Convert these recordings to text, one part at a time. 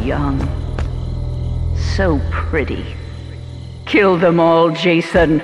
young. So pretty. Kill them all, Jason.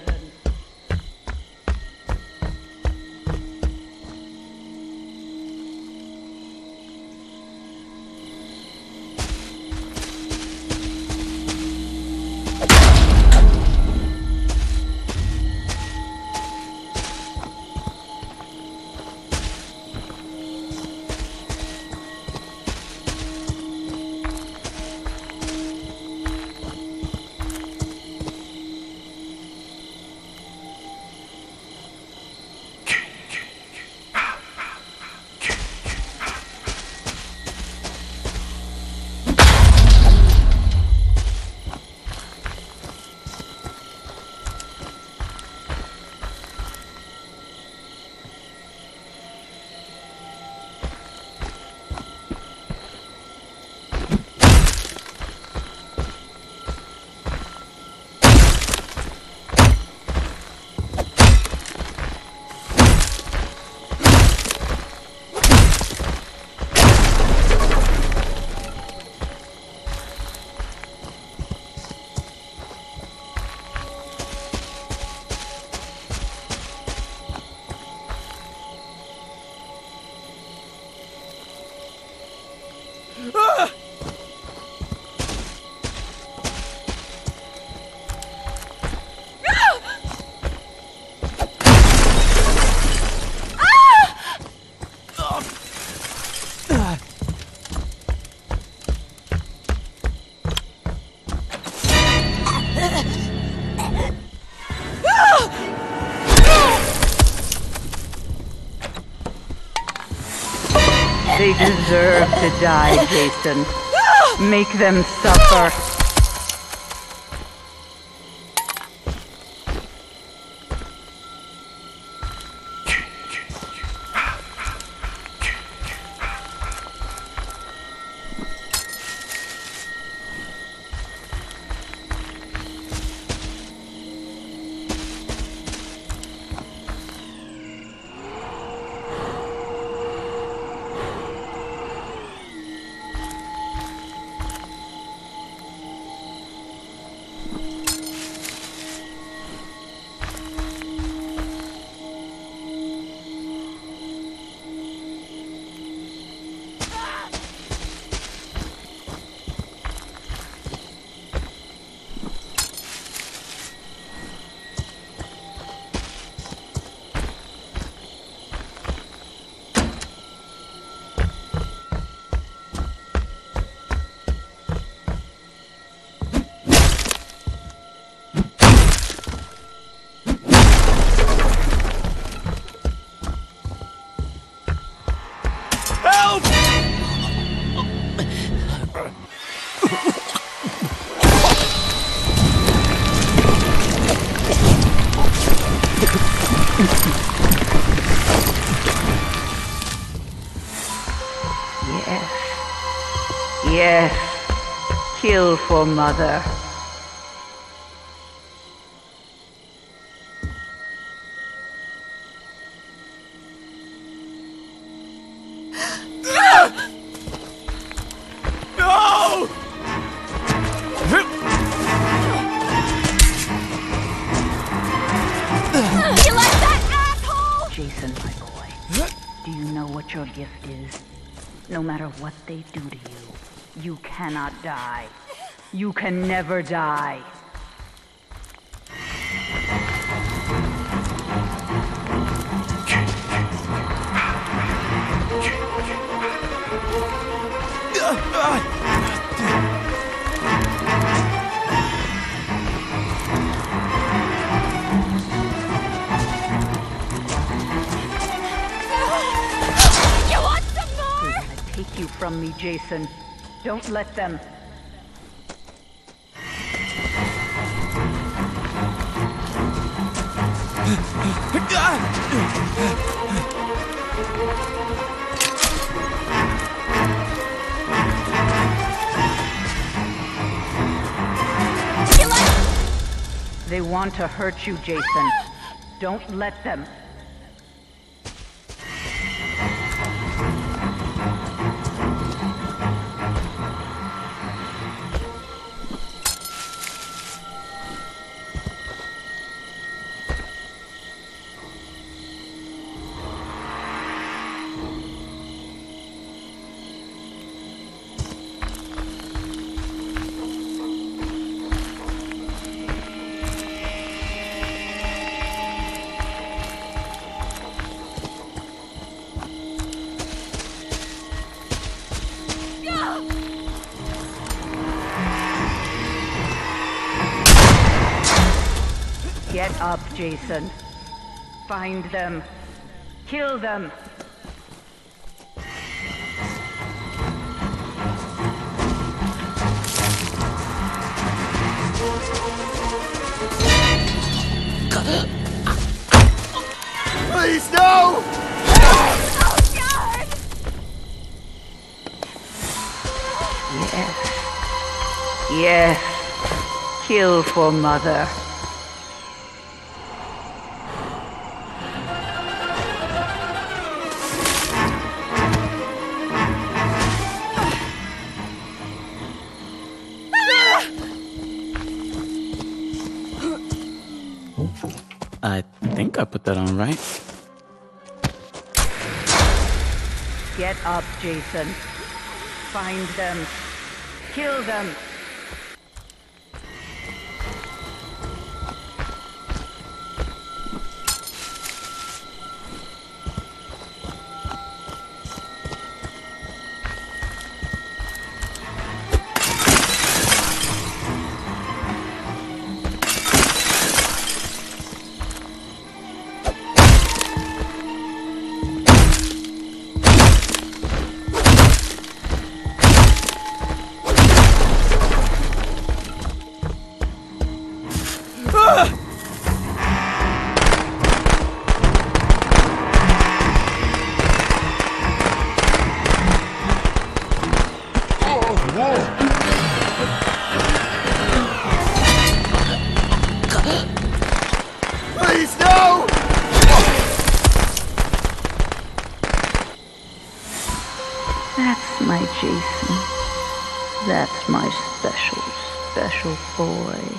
They deserve to die, Jason. Make them suffer. Yes, kill for Mother. No! You like that, asshole? Jason, my boy, do you know what your gift is? No matter what they do to you, you cannot die. You can never die. You want some more? They want to take you from me, Jason. Don't let them. They want to hurt you, Jason. Don't let them. Get up, Jason. Find them. Kill them. Please, no! Oh, God! Yes. Yes. Kill for Mother. I think I put that on right. Get up, Jason. Find them. Kill them. Please, no! That's my Jason. That's my special, special boy.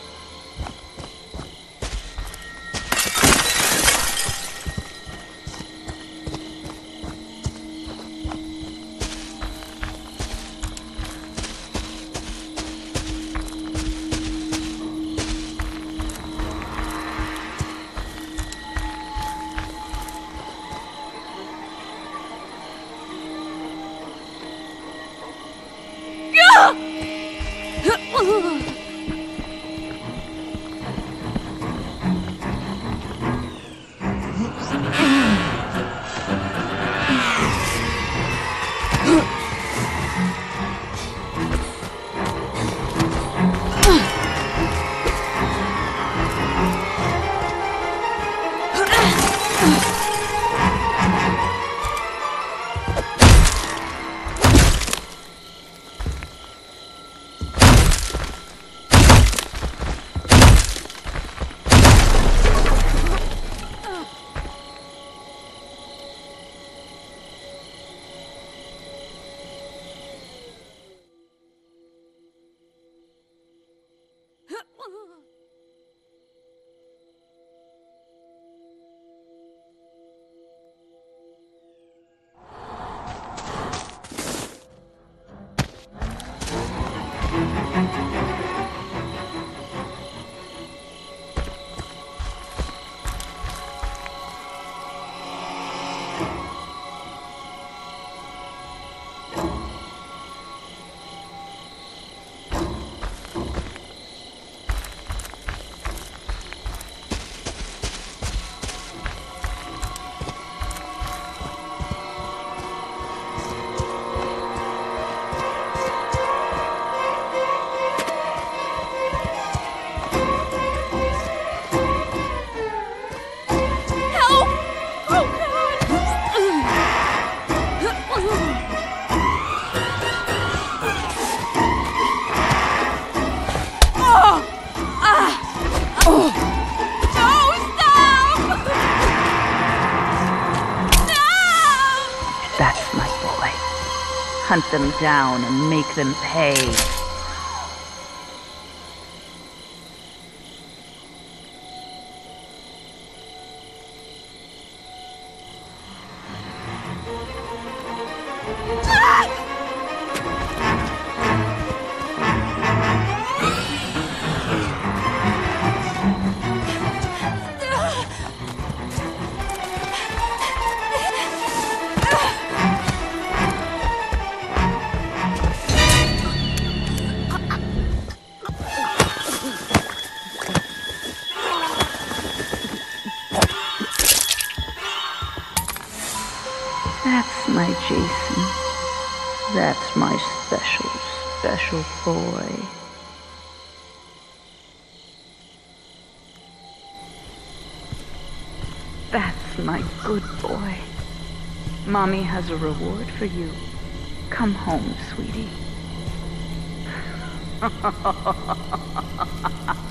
That's my boy. Hunt them down and make them pay. That's my Jason. That's my special, special boy. That's my good boy. Mommy has a reward for you. Come home, sweetie.